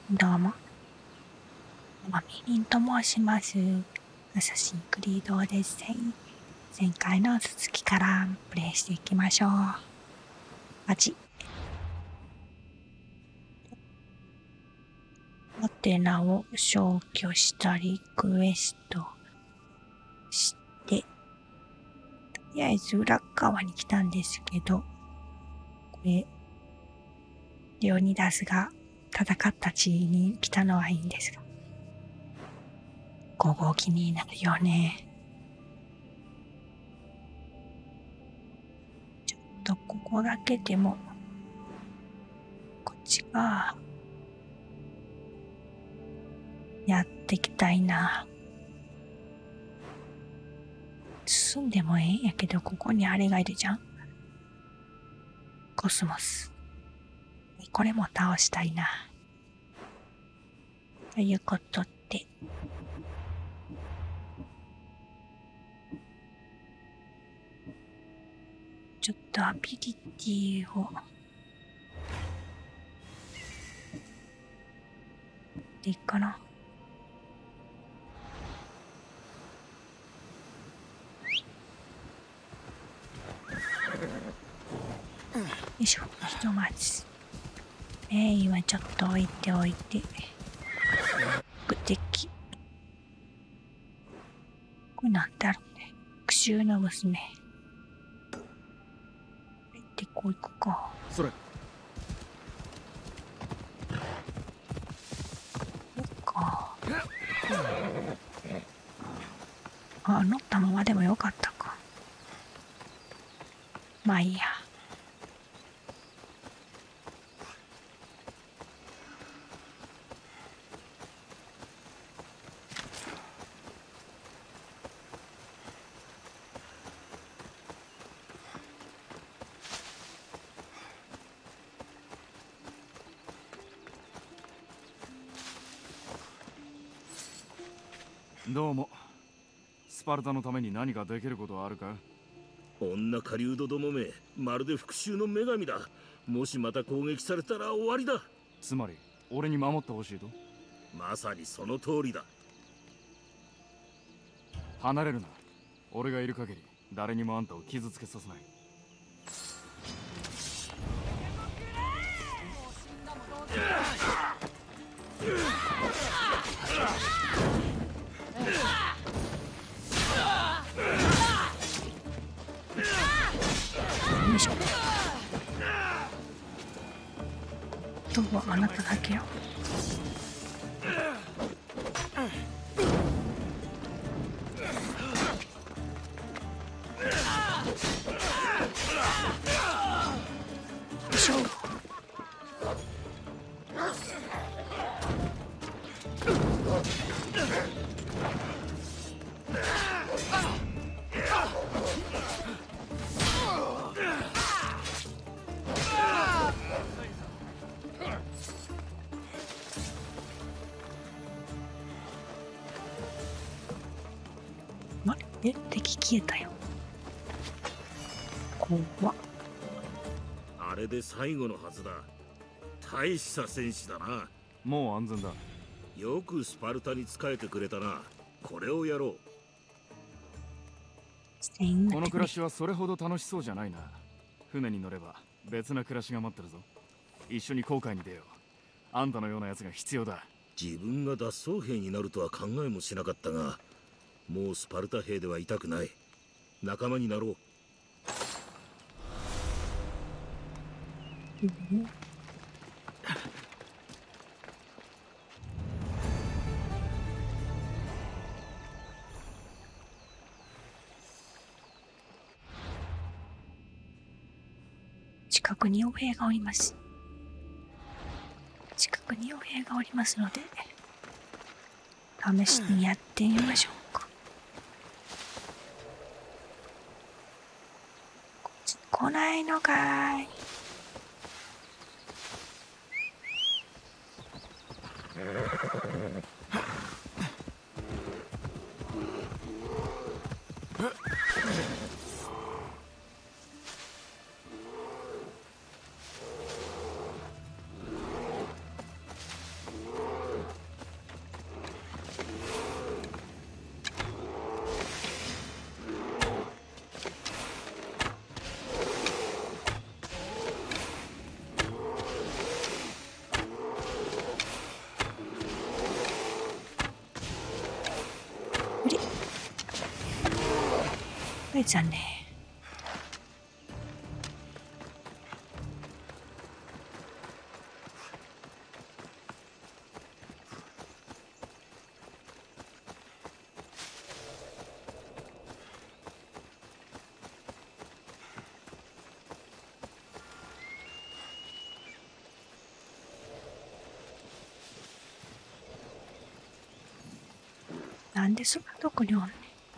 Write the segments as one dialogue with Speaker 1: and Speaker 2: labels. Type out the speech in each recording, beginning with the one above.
Speaker 1: どうも、マミリンと申します。アサシンクリードオデッセイ。前回の続きからプレイしていきましょう。アジ。ハテナを消去したリクエストして、とりあえず裏側に来たんですけど、これ、レオニダスが戦った地に来たのはいいんですが、5号機になるよね。ちょっとここだけでも、こっちが、やっていきたいな。進んでもええんやけど、ここにあれがいるじゃん。コスモス。これも倒したいな。ということで、ちょっとアビリティをでいいかな。よいしょ、ひとまずメインはちょっと置いておいて、目的、これなんだろうね。復讐の娘。で、こう行くか。
Speaker 2: それ。
Speaker 1: 乗ったままでもよかったか。まあいいや。
Speaker 2: どうも。スパルタのために何かできることはあるか？
Speaker 3: 女狩人どもめ、まるで復讐の女神だ。もしまた攻撃されたら終わりだ。
Speaker 2: つまり俺に守ってほしいと？
Speaker 3: まさにその通りだ。
Speaker 2: 離れるな。俺がいる限り誰にもあんたを傷つけさせない。
Speaker 1: よいしょ。どうはあなただけよ。よいしょ。敵消えたよ。怖っ。
Speaker 3: あれで最後のはずだ。大した戦士だな。
Speaker 2: もう安全だ。
Speaker 3: よくスパルタに仕えてくれたな。これをやろう。
Speaker 2: この暮らしはそれほど楽しそうじゃないな。船に乗れば別な暮らしが待ってるぞ。一緒に航海に出よう。あんたのようなやつが必要だ。
Speaker 3: 自分が脱走兵になるとは考えもしなかったが、もうスパルタ兵ではいたくない。仲間になろう。
Speaker 1: 近くに傭兵がおります。近くに傭兵がおりますので、試しにやってみましょうか。こっち来ないのかい。 れちゃうね。なんでそんなとこにおんねん。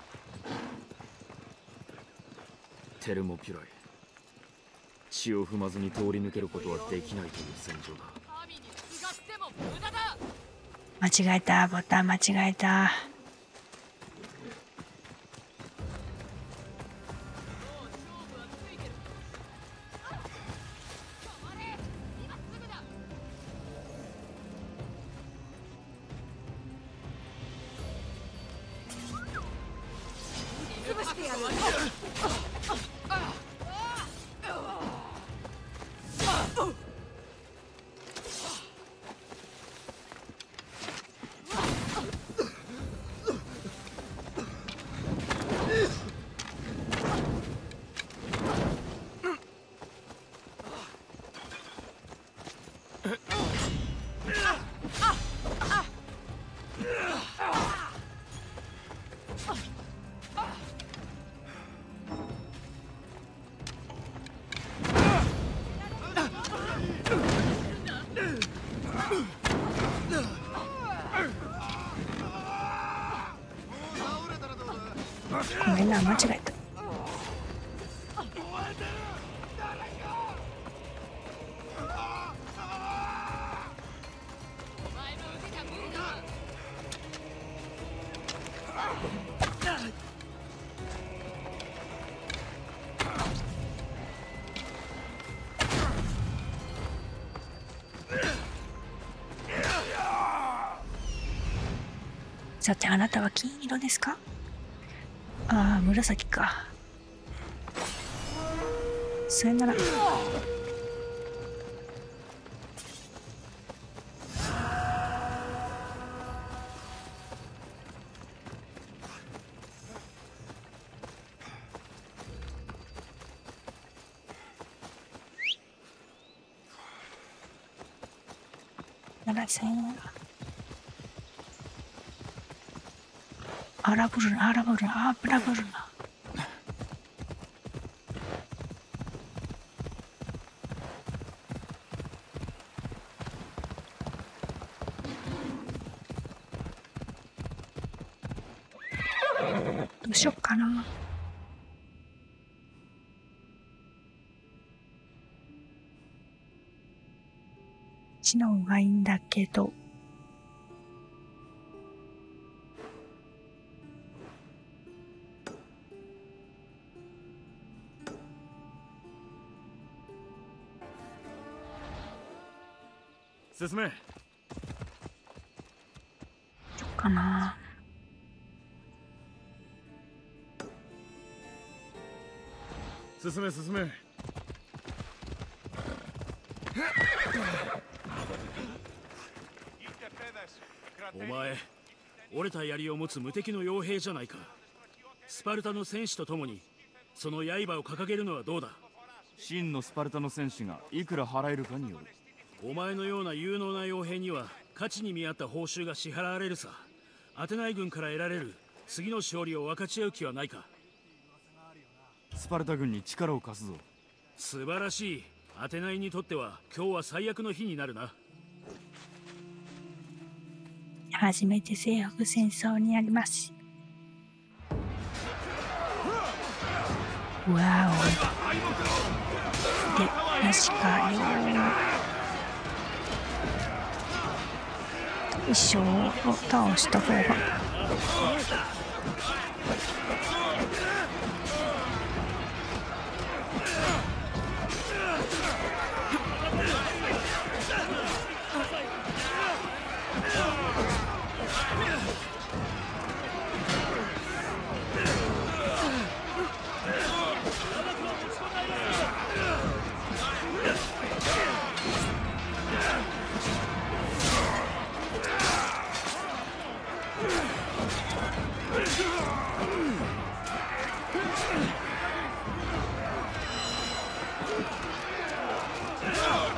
Speaker 2: テルモピュライ、血を踏まずに通り抜けることはできないという戦場だ。
Speaker 1: 間違えた、ボタン間違えた。ごめんな、間違えた。さて、あなたは金色ですか？ああ、紫か。さよなら。さよなら。荒ぶるな、荒ぶるな、荒ぶるな。どうしよっかな。知能がいいんだけど。
Speaker 2: 進め。
Speaker 1: どうかな。
Speaker 2: 進め進め。
Speaker 4: お前、折れた槍を持つ無敵の傭兵じゃないか。スパルタの戦士と共にその刃を掲げるのはどうだ。
Speaker 2: 真のスパルタの戦士がいくら払えるかによる。
Speaker 4: お前のような有能な傭兵には価値に見合った報酬が支払われるさ。アテナイ軍から得られる次の勝利を分かち合う気はないか。
Speaker 2: スパルタ軍に力を貸すぞ。
Speaker 4: 素晴らしい。アテナイにとっては今日は最悪の日になるな。
Speaker 1: 初めて征服戦争になります。わお。で、確かに衣装を倒した方が。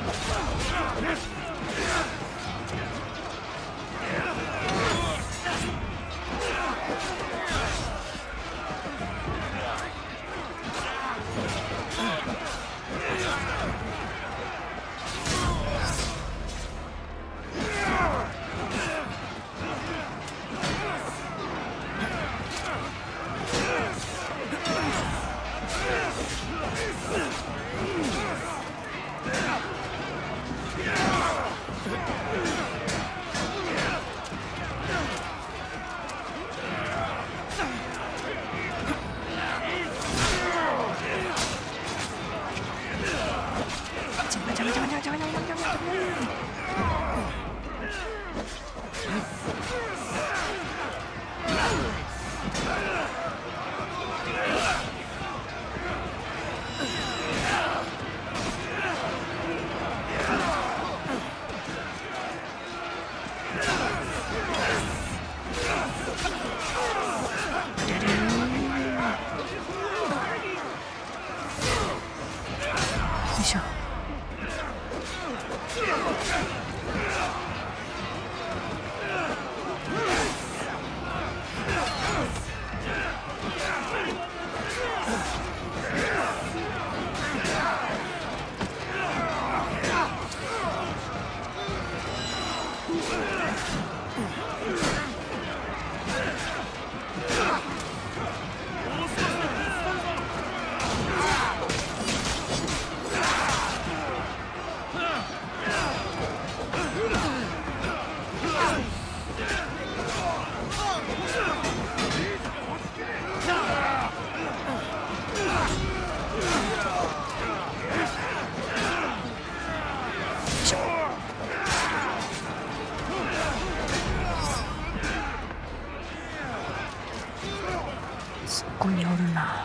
Speaker 1: こにおるな。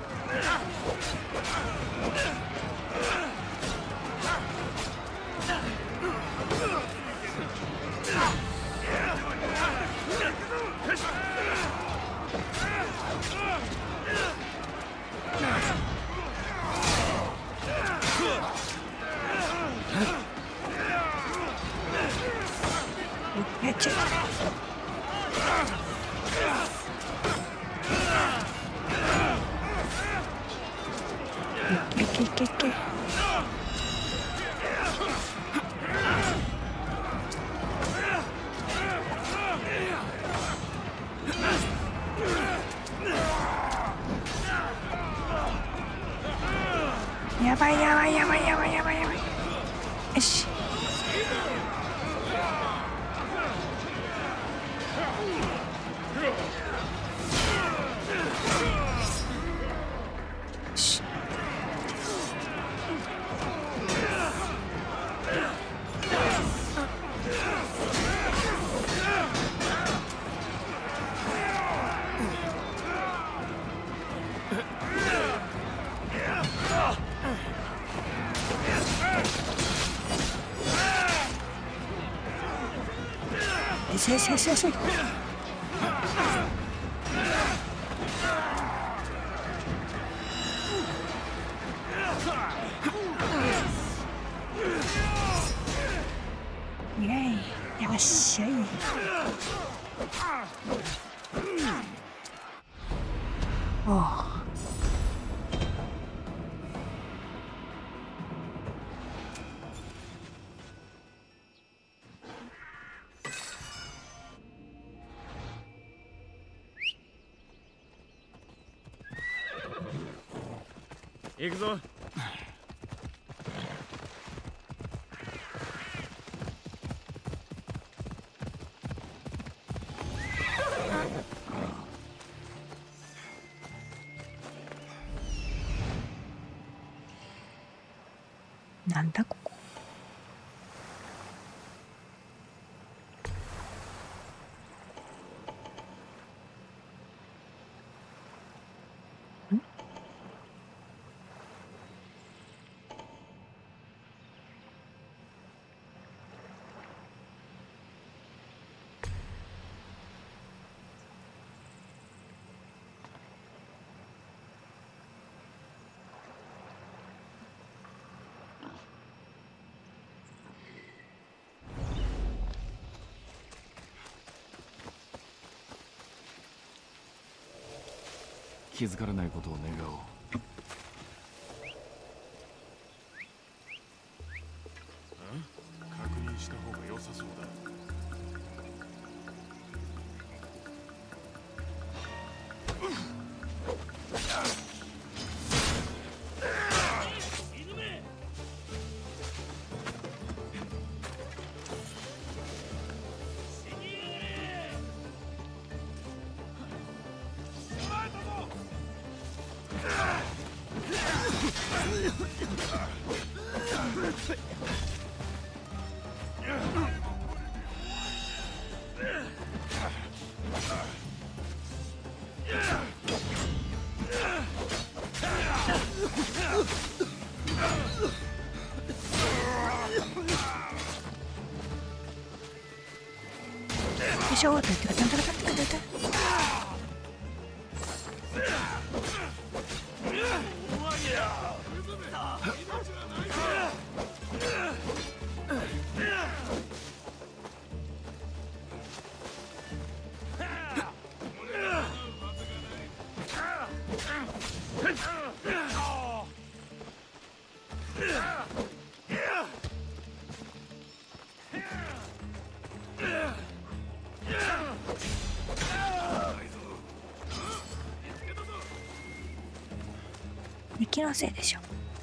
Speaker 1: やっちゃう。いけいけいけ。やばいやばいやばいやばいやばいやばい。よし。せいせいせいせい。イエイ、よっしゃい。おう。
Speaker 2: 行くぞ。
Speaker 1: なんだここ。
Speaker 2: 気づかれないことを願おう。
Speaker 5: 確認した方が良さそうだ。
Speaker 1: よいしょーってタタタタタタタタ。気のせいでしょ。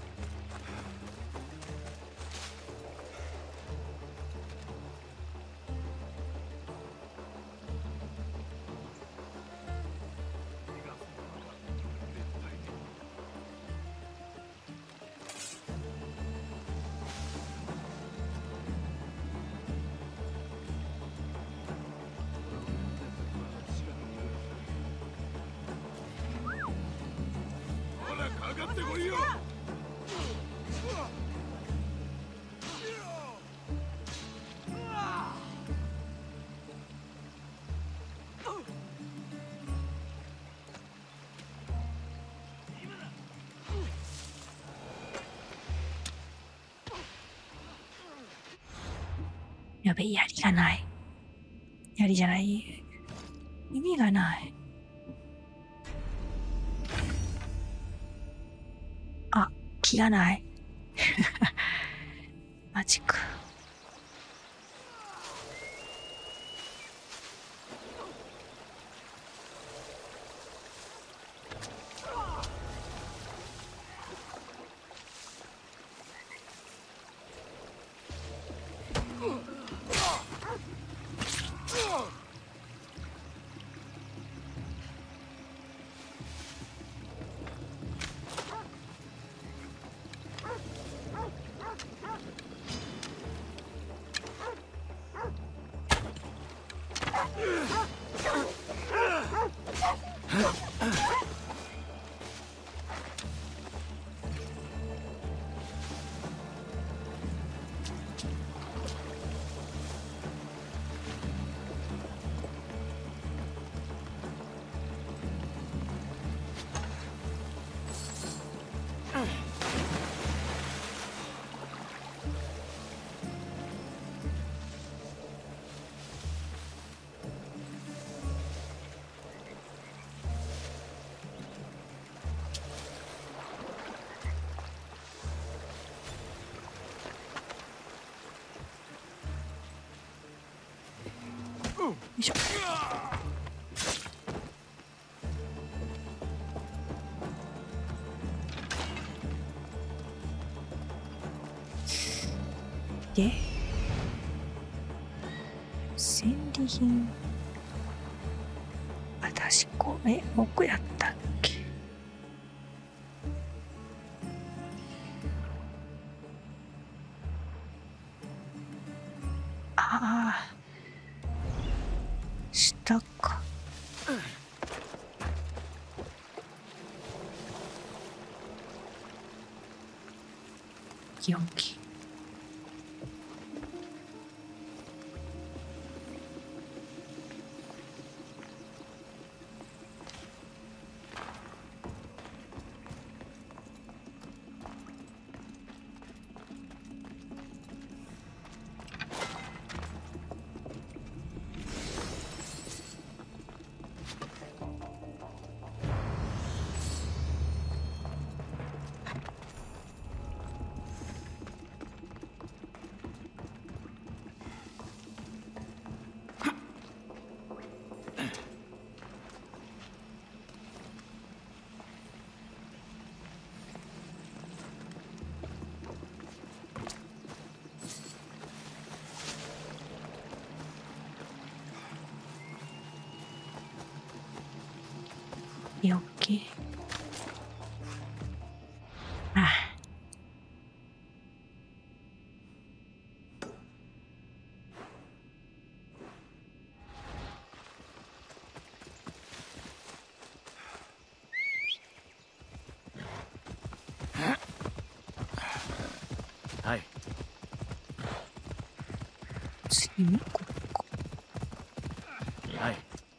Speaker 1: やべえ、槍がない。槍じゃない。意味がない。あ、気がない。マジか。よいしょ。で、戦利品。私奥やったっけ。ああ。下か。4機。 オッケー。あ、
Speaker 4: はい。
Speaker 1: 次にここ。
Speaker 4: はい。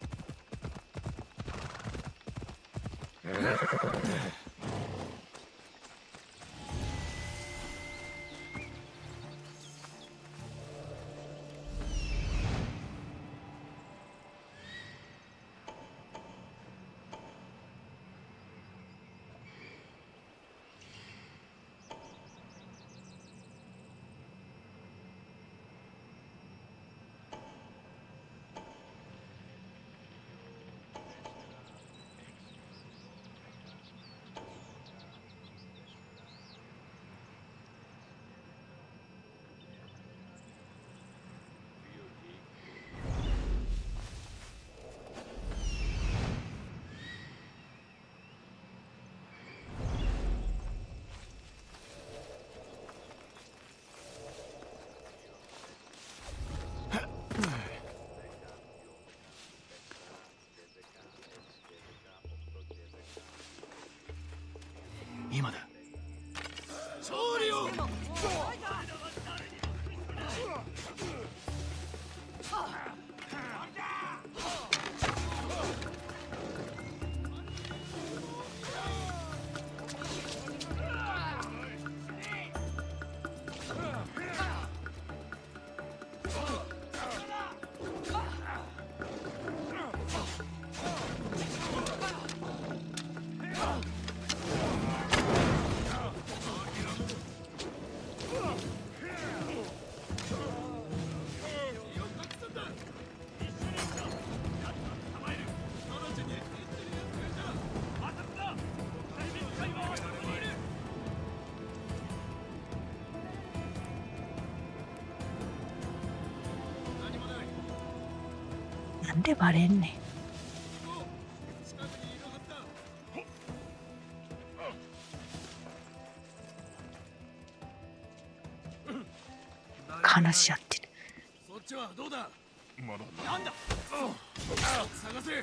Speaker 4: 今だ。勝利を。
Speaker 1: なんでバレんねん。話し合ってる。
Speaker 4: そっちはどうだ。
Speaker 5: まだ
Speaker 4: なんだ。探せ。
Speaker 1: よ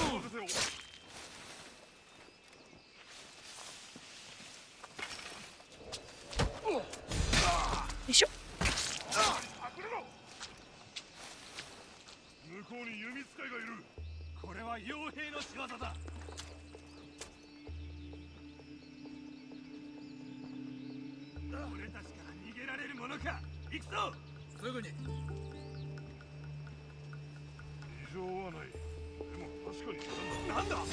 Speaker 1: いしょ。
Speaker 5: 向こうに弓使いがいる。
Speaker 4: これは傭兵の仕業だ。俺たちから逃げられるものか。行くぞ。すぐに。
Speaker 5: 異常はない。でも確かに
Speaker 4: なんだ。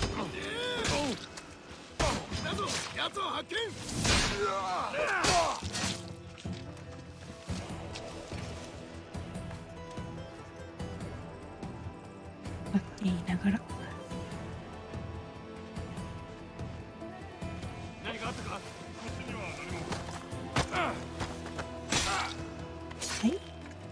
Speaker 4: だぞ、奴を発見。
Speaker 1: って言いながら。
Speaker 4: 何かあったか。
Speaker 5: こっちには何も。
Speaker 1: はい。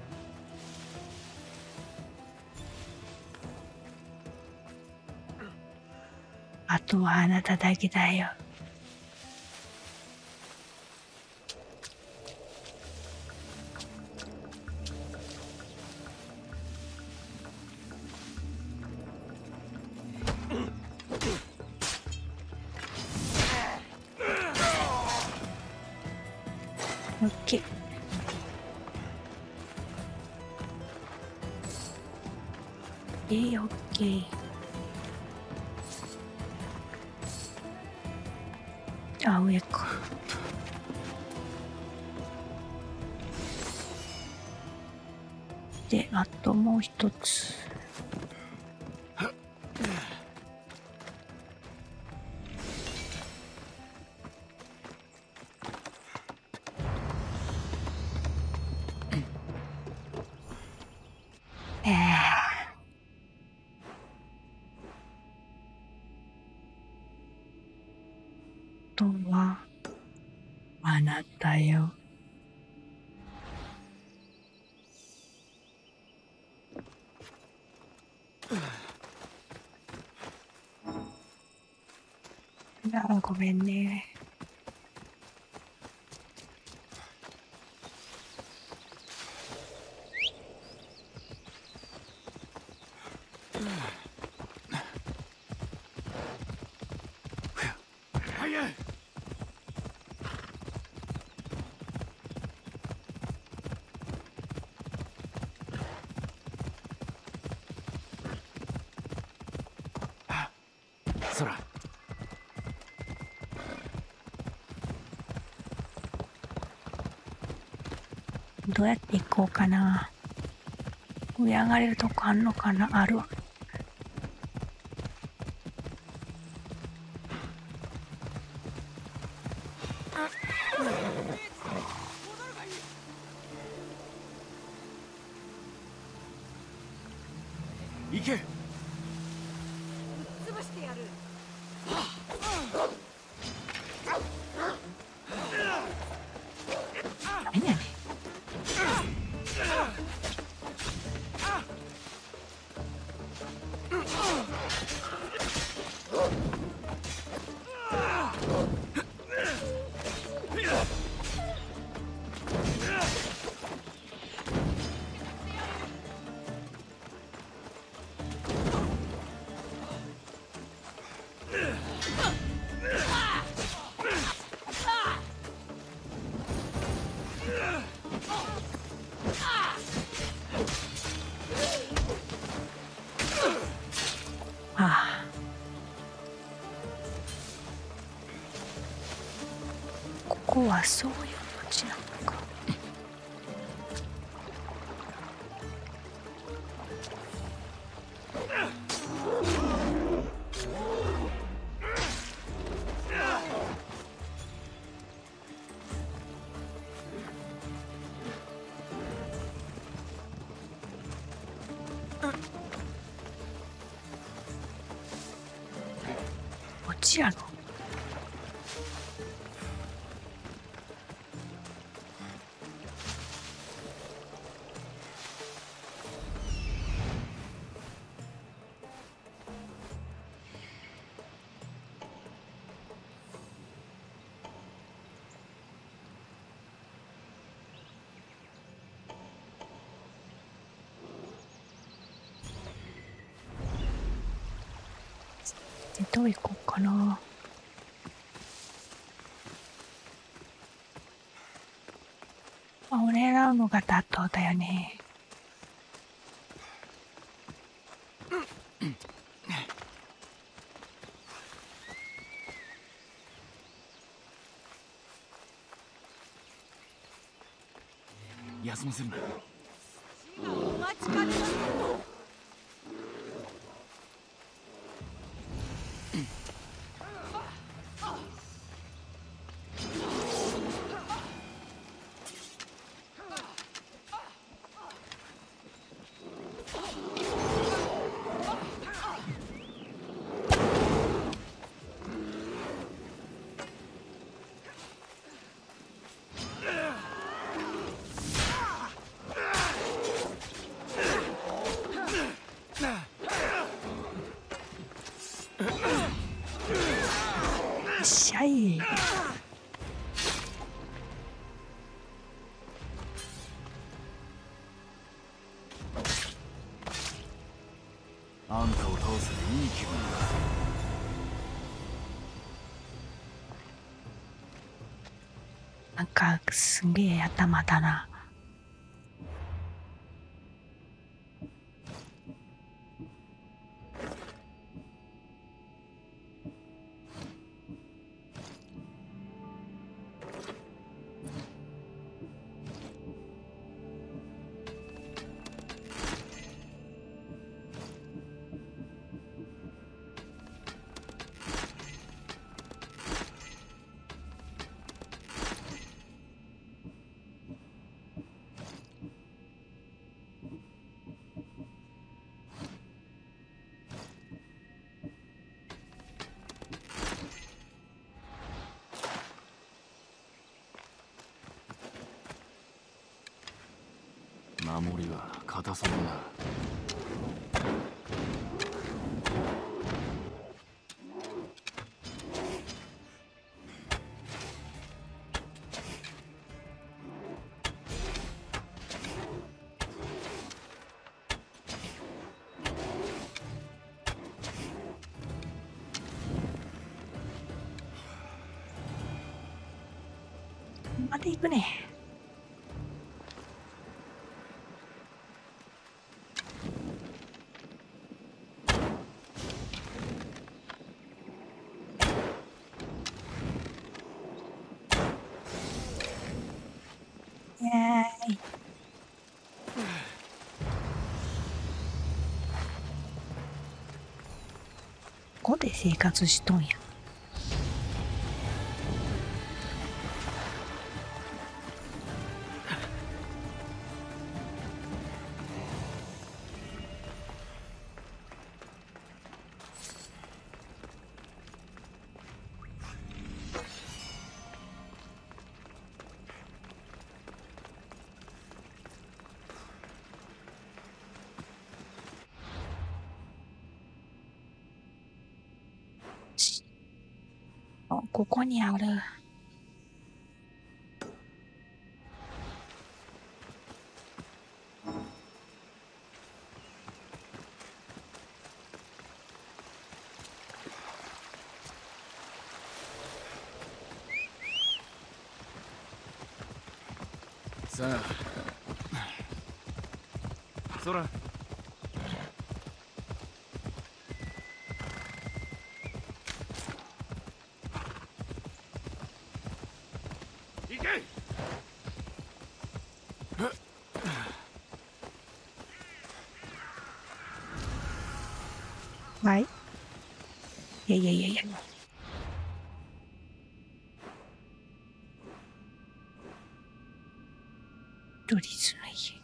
Speaker 1: あとはあなただけだよ。オッケー。オッケー。あ、上か。で、あともう一つ。あとはあなたよ。 あ、ごめんね。
Speaker 4: 早い。そら。
Speaker 1: どうやって行こうかな。上上がれるとこあんのかな。あるわ。
Speaker 4: 行け。
Speaker 1: 何やねん。ああ。ここはそういう土地なのか。こっちやろ。でどう行こうかな。あ、俺らのが妥当だよね。
Speaker 2: 休ませるな。
Speaker 6: お待ちかね。
Speaker 1: っしゃい。
Speaker 2: あんたを倒せていい気分だ。
Speaker 1: なんかすげえ頭だな。
Speaker 2: 守りは硬そうだな。
Speaker 1: で行くね。イエーイ。ここで生活しとんや。あ、ここにある。
Speaker 2: さあ、そら。
Speaker 5: 行け。
Speaker 1: はい。いやいやいやいや。ドリスの家。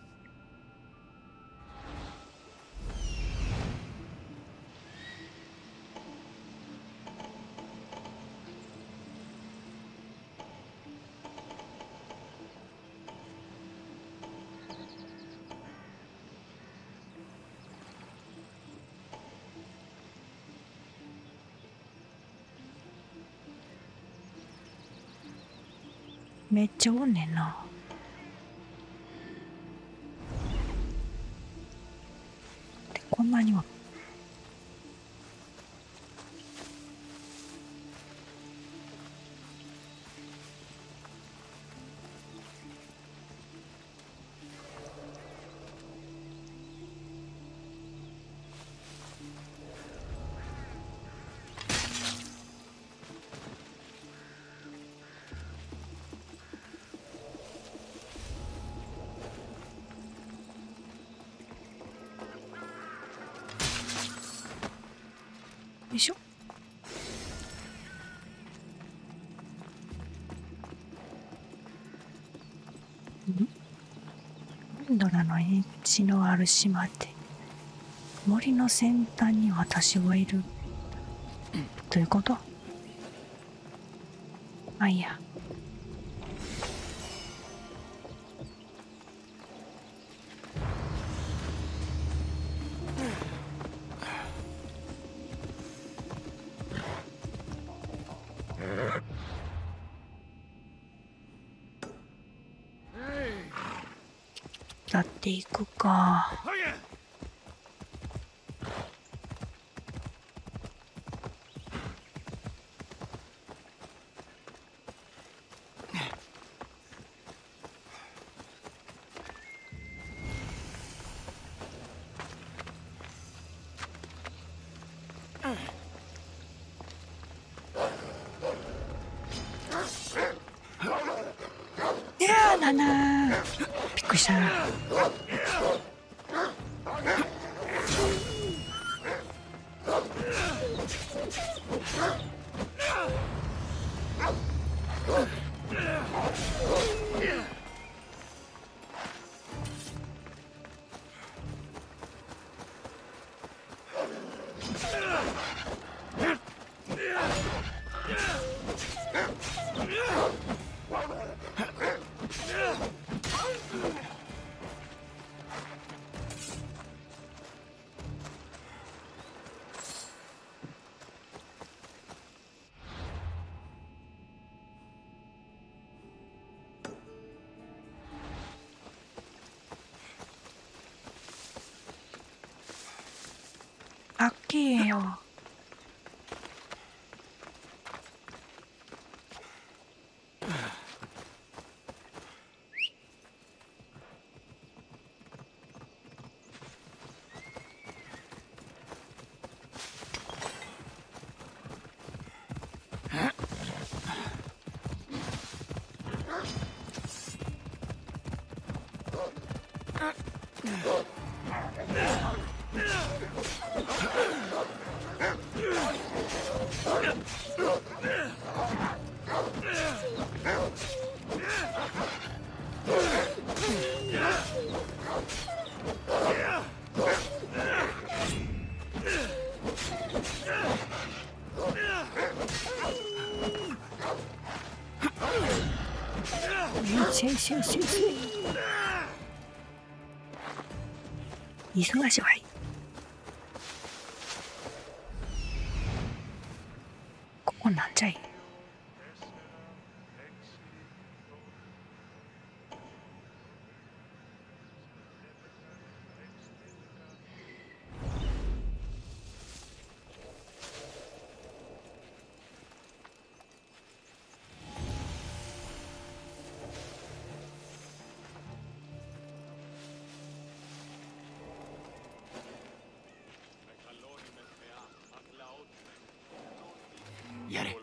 Speaker 1: めっちゃおんねんな。でこんなには。よいしょ。ゴンドラのエッジのある島って森の先端に私はいる。どういうこと？あ、いいや。だっていくか。いやーなんだー。びっくりした。あっけえよ。 忙しいわい。ここなんじゃい。
Speaker 4: やれ。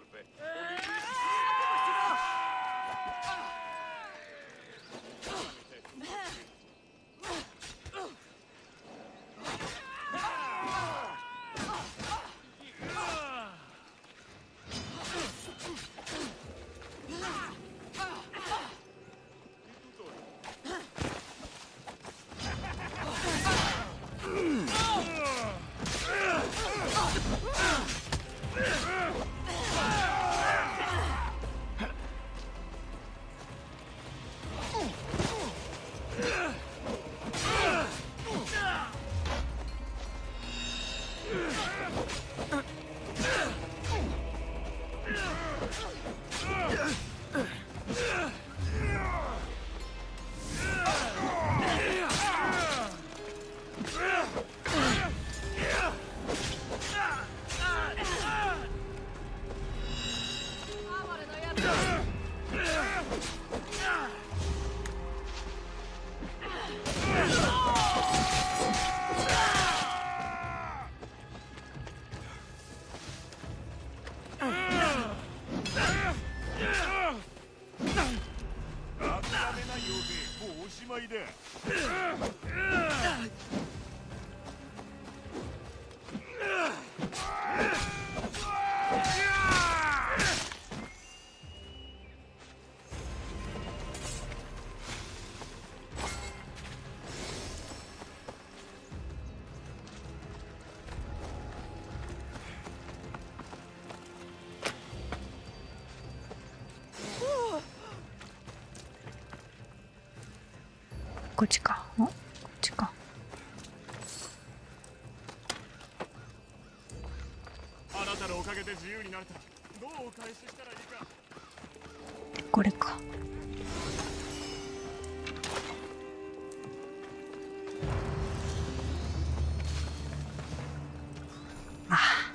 Speaker 1: こっちか。こっちか。
Speaker 5: あなたのおかげで自由になれた。どうお返ししたらいいか。
Speaker 1: これか。ああ。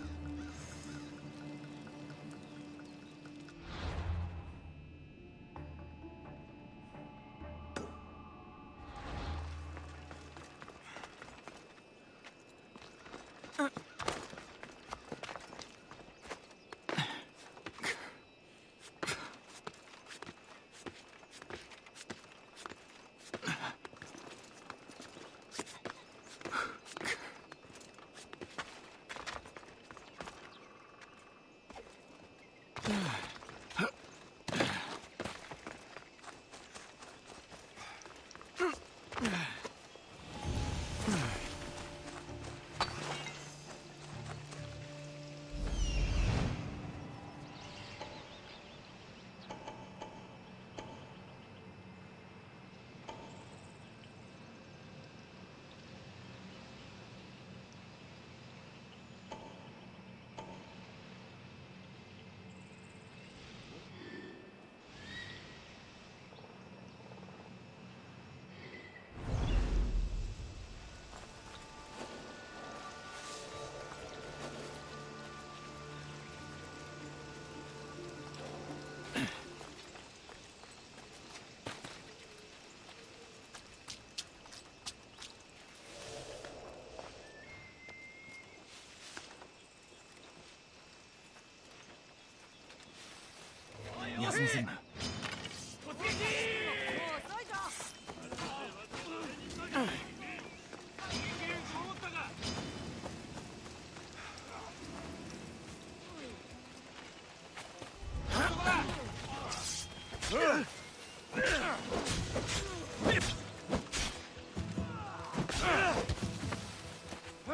Speaker 4: 休ませんな。
Speaker 6: もう遅いぞ。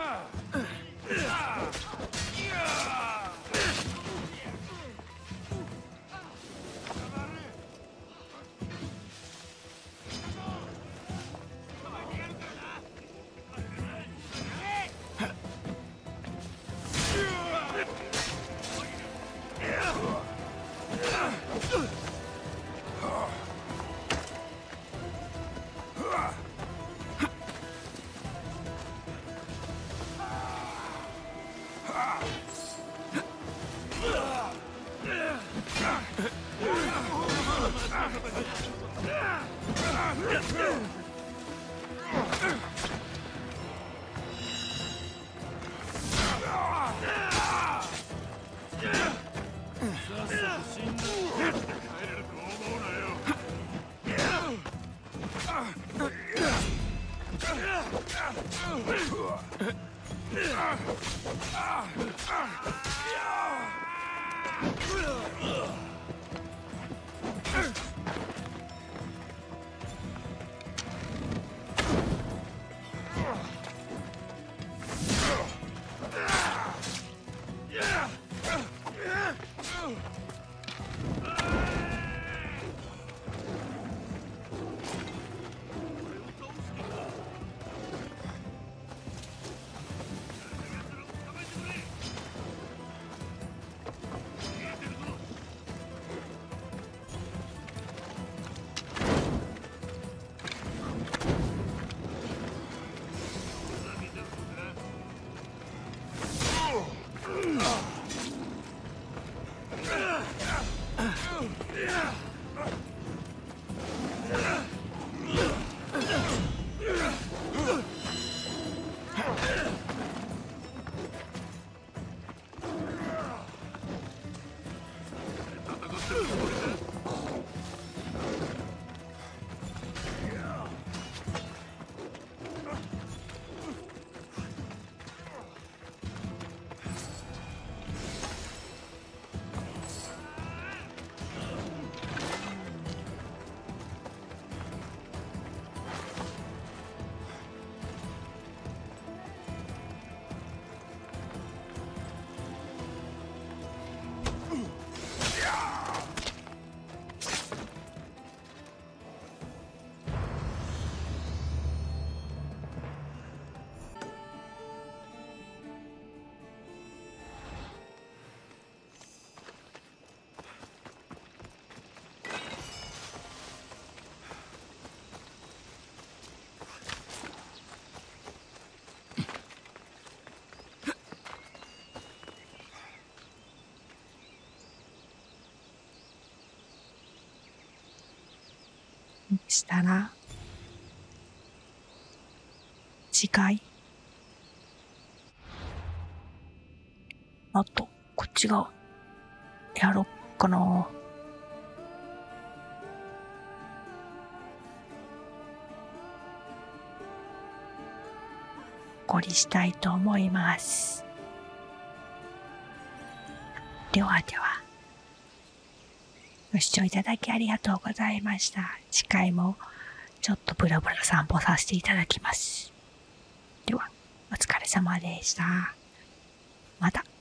Speaker 1: したら次回あとこっち側やろっかな。ごりしたいと思います。ではではご視聴いただきありがとうございました。次回もちょっとブラブラ散歩させていただきます。ではお疲れ様でした。また。